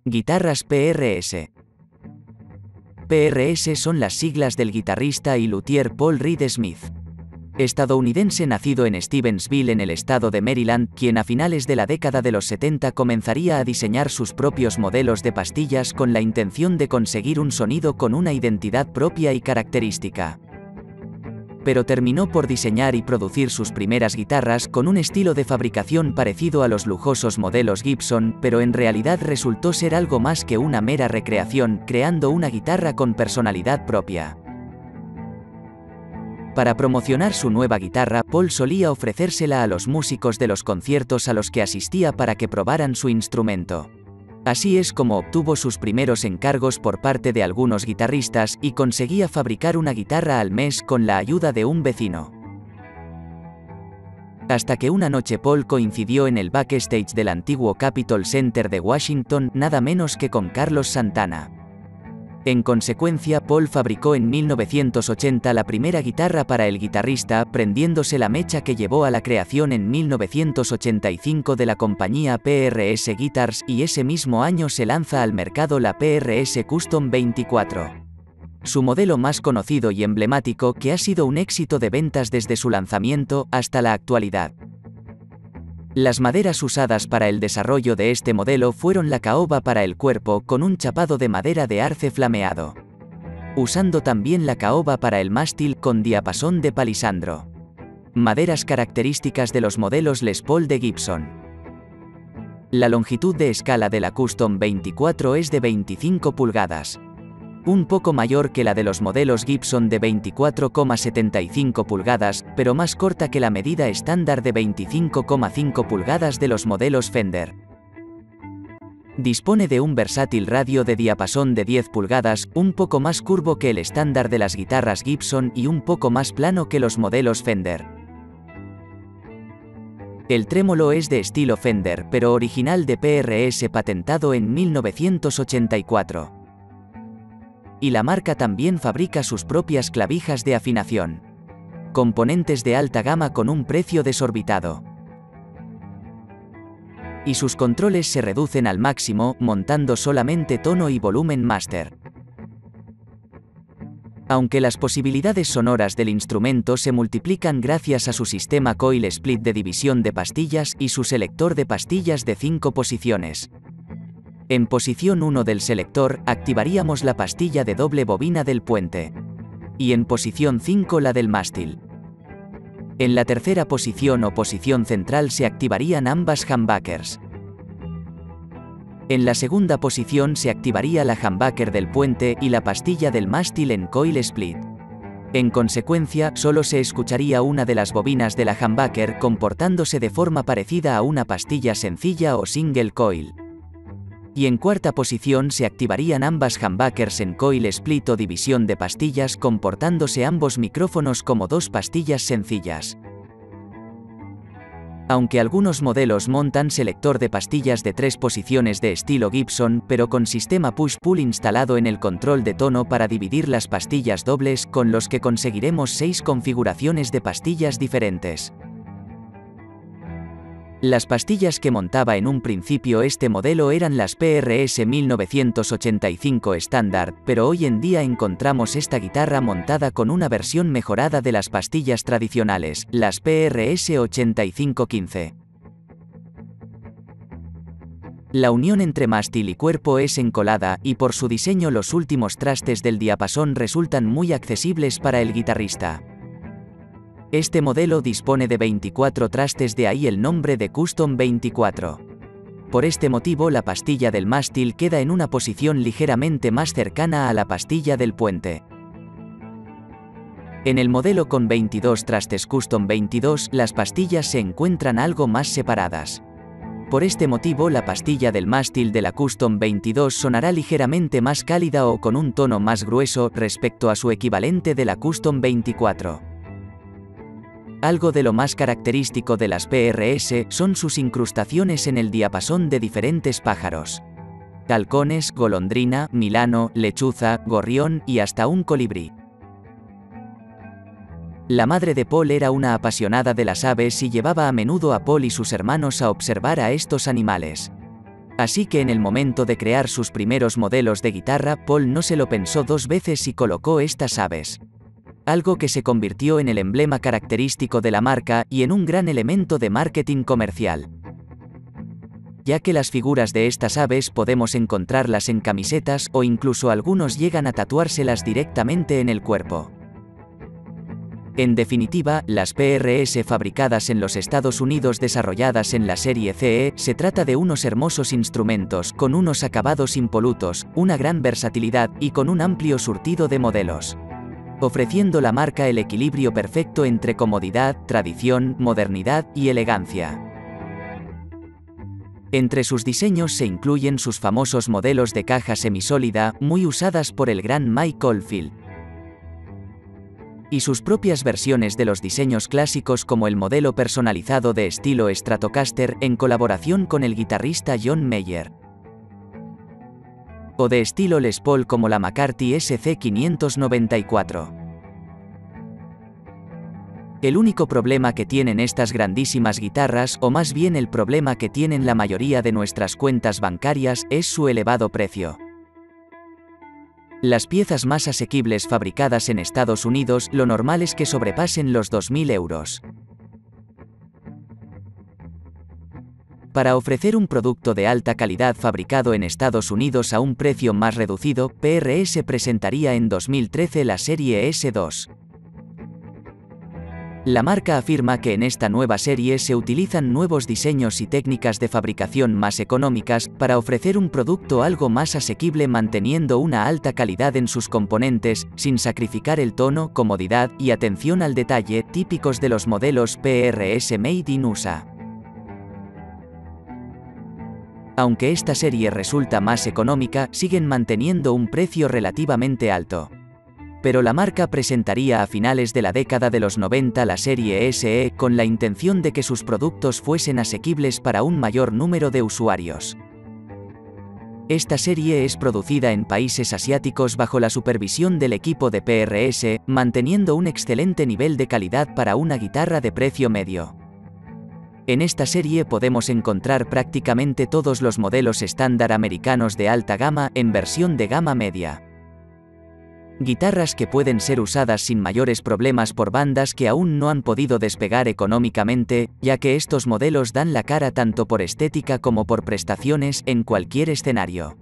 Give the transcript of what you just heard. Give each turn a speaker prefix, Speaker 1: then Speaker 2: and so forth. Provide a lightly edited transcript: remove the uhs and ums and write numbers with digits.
Speaker 1: Guitarras PRS. PRS son las siglas del guitarrista y luthier Paul Reed Smith, estadounidense nacido en Stevensville en el estado de Maryland, quien a finales de la década de los 70 comenzaría a diseñar sus propios modelos de pastillas con la intención de conseguir un sonido con una identidad propia y característica. Pero terminó por diseñar y producir sus primeras guitarras con un estilo de fabricación parecido a los lujosos modelos Gibson, pero en realidad resultó ser algo más que una mera recreación, creando una guitarra con personalidad propia. Para promocionar su nueva guitarra, Paul solía ofrecérsela a los músicos de los conciertos a los que asistía para que probaran su instrumento. Así es como obtuvo sus primeros encargos por parte de algunos guitarristas y conseguía fabricar una guitarra al mes con la ayuda de un vecino. Hasta que una noche Paul coincidió en el backstage del antiguo Capitol Center de Washington, nada menos que con Carlos Santana. En consecuencia, Paul fabricó en 1980 la primera guitarra para el guitarrista, prendiéndose la mecha que llevó a la creación en 1985 de la compañía PRS Guitars, y ese mismo año se lanza al mercado la PRS Custom 24. Su modelo más conocido y emblemático, que ha sido un éxito de ventas desde su lanzamiento hasta la actualidad. Las maderas usadas para el desarrollo de este modelo fueron la caoba para el cuerpo con un chapado de madera de arce flameado, usando también la caoba para el mástil con diapasón de palisandro. Maderas características de los modelos Les Paul de Gibson. La longitud de escala de la Custom 24 es de 25 pulgadas. Un poco mayor que la de los modelos Gibson de 24,75 pulgadas, pero más corta que la medida estándar de 25,5 pulgadas de los modelos Fender. Dispone de un versátil radio de diapasón de 10 pulgadas, un poco más curvo que el estándar de las guitarras Gibson y un poco más plano que los modelos Fender. El trémolo es de estilo Fender, pero original de PRS, patentado en 1984. Y la marca también fabrica sus propias clavijas de afinación. Componentes de alta gama con un precio desorbitado. Y sus controles se reducen al máximo, montando solamente tono y volumen master. Aunque las posibilidades sonoras del instrumento se multiplican gracias a su sistema coil split de división de pastillas y su selector de pastillas de 5 posiciones. En posición 1 del selector, activaríamos la pastilla de doble bobina del puente. Y en posición 5 la del mástil. En la tercera posición o posición central se activarían ambas humbuckers. En la segunda posición se activaría la humbucker del puente y la pastilla del mástil en coil split. En consecuencia, solo se escucharía una de las bobinas de la humbucker comportándose de forma parecida a una pastilla sencilla o single coil. Y en cuarta posición se activarían ambas humbuckers en coil split o división de pastillas, comportándose ambos micrófonos como dos pastillas sencillas. Aunque algunos modelos montan selector de pastillas de 3 posiciones de estilo Gibson, pero con sistema push-pull instalado en el control de tono para dividir las pastillas dobles, con los que conseguiremos 6 configuraciones de pastillas diferentes. Las pastillas que montaba en un principio este modelo eran las PRS 1985 estándar, pero hoy en día encontramos esta guitarra montada con una versión mejorada de las pastillas tradicionales, las PRS 8515. La unión entre mástil y cuerpo es encolada, y por su diseño los últimos trastes del diapasón resultan muy accesibles para el guitarrista. Este modelo dispone de 24 trastes, de ahí el nombre de Custom 24. Por este motivo la pastilla del mástil queda en una posición ligeramente más cercana a la pastilla del puente. En el modelo con 22 trastes Custom 22, las pastillas se encuentran algo más separadas. Por este motivo la pastilla del mástil de la Custom 22 sonará ligeramente más cálida o con un tono más grueso respecto a su equivalente de la Custom 24. Algo de lo más característico de las PRS son sus incrustaciones en el diapasón de diferentes pájaros. Halcones, golondrina, milano, lechuza, gorrión y hasta un colibrí. La madre de Paul era una apasionada de las aves y llevaba a menudo a Paul y sus hermanos a observar a estos animales. Así que en el momento de crear sus primeros modelos de guitarra, Paul no se lo pensó dos veces y colocó estas aves. Algo que se convirtió en el emblema característico de la marca y en un gran elemento de marketing comercial. Ya que las figuras de estas aves podemos encontrarlas en camisetas o incluso algunos llegan a tatuárselas directamente en el cuerpo. En definitiva, las PRS fabricadas en los Estados Unidos desarrolladas en la serie CE, se trata de unos hermosos instrumentos con unos acabados impolutos, una gran versatilidad y con un amplio surtido de modelos, ofreciendo la marca el equilibrio perfecto entre comodidad, tradición, modernidad y elegancia. Entre sus diseños se incluyen sus famosos modelos de caja semisólida, muy usadas por el gran Mike Oldfield, y sus propias versiones de los diseños clásicos como el modelo personalizado de estilo Stratocaster en colaboración con el guitarrista John Mayer, o de estilo Les Paul como la McCarthy SC594. El único problema que tienen estas grandísimas guitarras, o más bien el problema que tienen la mayoría de nuestras cuentas bancarias, es su elevado precio. Las piezas más asequibles fabricadas en Estados Unidos, lo normal es que sobrepasen los 2.000 euros. Para ofrecer un producto de alta calidad fabricado en Estados Unidos a un precio más reducido, PRS presentaría en 2013 la serie S2. La marca afirma que en esta nueva serie se utilizan nuevos diseños y técnicas de fabricación más económicas, para ofrecer un producto algo más asequible manteniendo una alta calidad en sus componentes, sin sacrificar el tono, comodidad y atención al detalle típicos de los modelos PRS Made in USA. Aunque esta serie resulta más económica, siguen manteniendo un precio relativamente alto. Pero la marca presentaría a finales de la década de los 90 la serie SE con la intención de que sus productos fuesen asequibles para un mayor número de usuarios. Esta serie es producida en países asiáticos bajo la supervisión del equipo de PRS, manteniendo un excelente nivel de calidad para una guitarra de precio medio. En esta serie podemos encontrar prácticamente todos los modelos estándar americanos de alta gama en versión de gama media. Guitarras que pueden ser usadas sin mayores problemas por bandas que aún no han podido despegar económicamente, ya que estos modelos dan la cara tanto por estética como por prestaciones en cualquier escenario.